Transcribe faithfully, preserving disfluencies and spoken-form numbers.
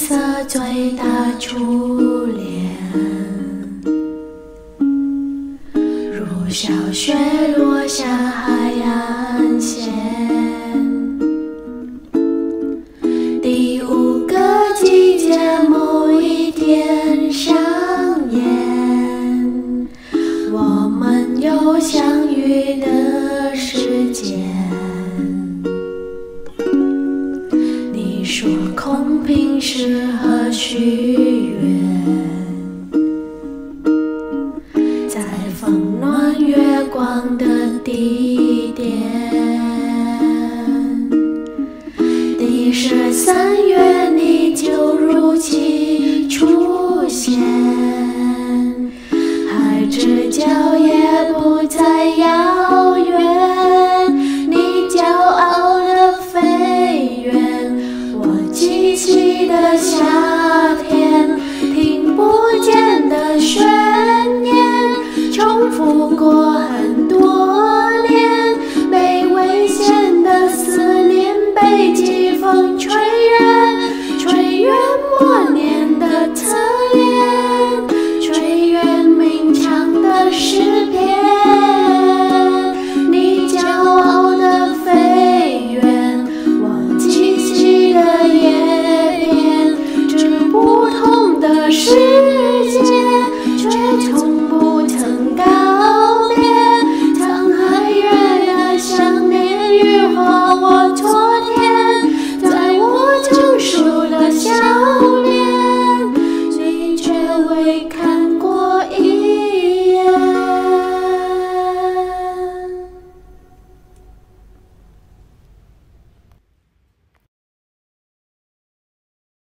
色最大初恋，如小雪落下海岸线。第五个季节某一天上演，我们有相遇的时间。你说空瓶适合许愿，在风暖月光的地点。第十三月你就如期